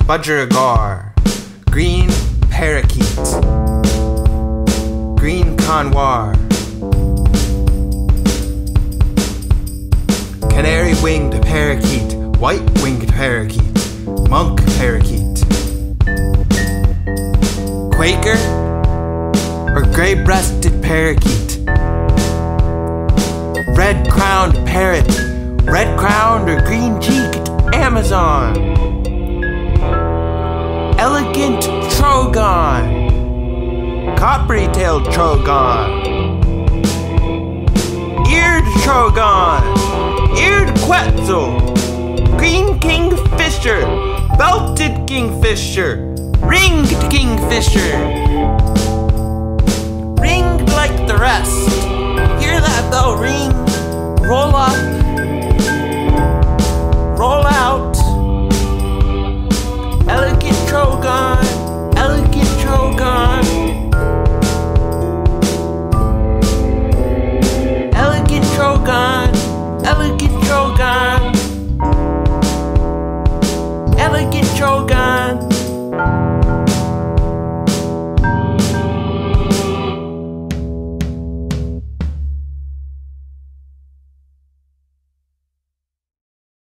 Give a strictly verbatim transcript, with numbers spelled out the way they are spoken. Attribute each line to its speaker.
Speaker 1: budgerigar, green parakeet, green conwar, canary-winged parakeet, white-winged parakeet, monk parakeet, Quaker or gray-breasted parakeet, red-crowned parrot, red-crowned or green-cheeked Amazon, elegant trogon, coppery-tailed trogon, eared trogon, eared quetzal, green kingfisher, belted kingfisher, ringed kingfisher, ringed like the rest. Hear that bell ring? Roll up, roll out. Elegant trogon, elegant trogon, elegant trogon, elegant trogon, elegant trogon.